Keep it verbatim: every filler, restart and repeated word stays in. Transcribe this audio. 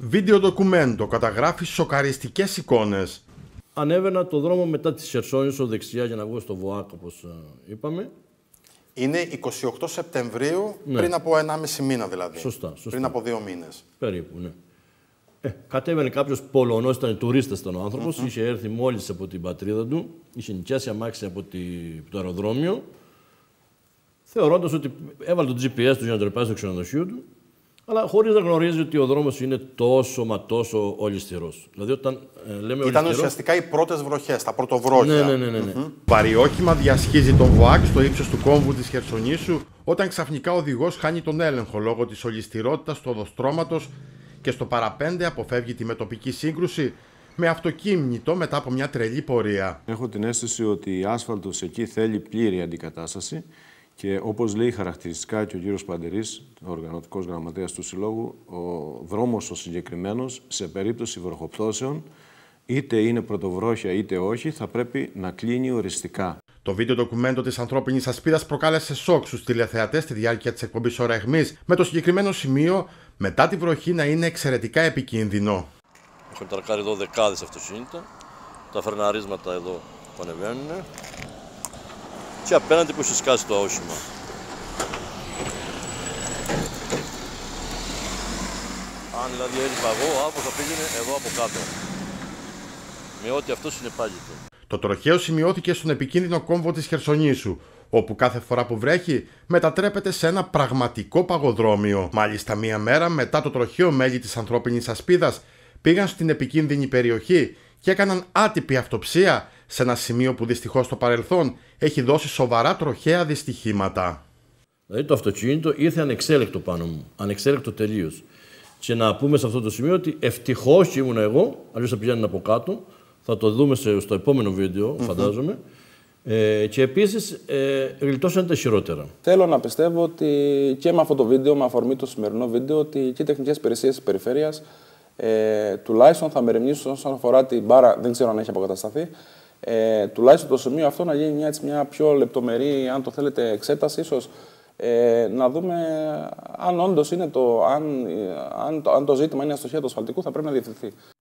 Βίντεο ντοκουμέντο καταγράφει σοκαριστικές εικόνες. Ανέβαινα το δρόμο μετά τη Χερσόνησο δεξιά για να βγω στο ΒΟΑΚ, όπως είπαμε. Είναι εικοστή όγδοη Σεπτεμβρίου, ναι. Πριν από ενάμιση μήνα δηλαδή. Σωστά, σωστά. Πριν από δύο μήνες. Περίπου, ναι. Ε, κατέβαινε κάποιος Πολωνός, ήταν τουρίστας ήταν ο άνθρωπος, mm-hmm. είχε έρθει μόλις από την πατρίδα του, είχε νοικιάσει αμάξι από τη, το αεροδρόμιο, θεωρώντας ότι έβαλε το τζι πι ες του για να τρεπάσει στο ξενοδοχείο του, αλλά χωρίς να γνωρίζει ότι ο δρόμος είναι τόσο μα τόσο ολισθηρός. Δηλαδή, όταν ε, λέμε Ήταν ολισθηρό, ουσιαστικά οι πρώτες βροχές, τα πρωτοβρόχια. Ναι, ναι, ναι. ναι, ναι. Mm-hmm. Βαριόχημα διασχίζει το ΒΟΑΚ στο ύψος του κόμβου της Χερσονήσου, όταν ξαφνικά ο οδηγός χάνει τον έλεγχο λόγω της ολισθηρότητας του οδοστρώματος και στο παραπέντε αποφεύγει τη μετοπική σύγκρουση με αυτοκίνητο μετά από μια τρελή πορεία. Έχω την αίσθηση ότι η άσφαλτος εκεί θέλει πλήρη αντικατάσταση και όπως λέει χαρακτηριστικά και ο κύριος Παντερής, ο οργανωτικός γραμματέας του Συλλόγου, ο δρόμος ο συγκεκριμένος, σε περίπτωση βροχοπτώσεων, είτε είναι πρωτοβρόχια είτε όχι, θα πρέπει να κλείνει οριστικά. Το βίντεο ντοκουμέντο της ανθρώπινης ασπίδας προκάλεσε σοκ στους τηλεθεατές στη διάρκεια της εκπομπής Ώρα Αιχμής, με το συγκεκριμένο σημείο μετά τη βροχή να είναι εξαιρετικά επικίνδυνο. Έχουν τρακάρει εδώ δεκάδες αυτοκίνητα, τα φρεναρίσματα εδώ που ανεβαίνουν και απέναντι που έχει σκάσει το όχημα. Αν δηλαδή έλειπα εγώ, άπως θα πήγαινε εδώ από κάτω. Με ό,τι αυτό συνεπάγεται. Το τροχαίο σημειώθηκε στον επικίνδυνο κόμβο της Χερσονήσου, όπου κάθε φορά που βρέχει μετατρέπεται σε ένα πραγματικό παγοδρόμιο. Μάλιστα, μία μέρα μετά το τροχαίο, μέλη της ανθρώπινης ασπίδας πήγαν στην επικίνδυνη περιοχή και έκαναν άτυπη αυτοψία σε ένα σημείο που δυστυχώς στο παρελθόν έχει δώσει σοβαρά τροχαία δυστυχήματα. Δηλαδή το αυτοκίνητο ήρθε ανεξέλεκτο πάνω μου, ανεξέλεκτο τελείως. Και να πούμε σε αυτό το σημείο ότι ευτυχώς ήμουν εγώ, αλλιώς θα πηγαίνουν από κάτω, θα το δούμε στο επόμενο βίντεο, φαντάζομαι. Mm-hmm. Ε, και επίσης ε, γλιτώσαν τα χειρότερα. Θέλω να πιστεύω ότι και με αυτό το βίντεο, με αφορμή το σημερινό βίντεο, ότι και οι τεχνικές υπηρεσίες της περιφέρειας ε, τουλάχιστον θα μεριμνήσουν όσον αφορά την μπάρα, δεν ξέρω αν έχει αποκατασταθεί, ε, τουλάχιστον το σημείο αυτό να γίνει μια, έτσι, μια πιο λεπτομερή, αν το θέλετε, εξέταση, ίσως ε, να δούμε αν όντως είναι το, αν, αν, το, αν το ζήτημα είναι αστοχία του ασφαλτικού, θα πρέπει να διευθυνθεί.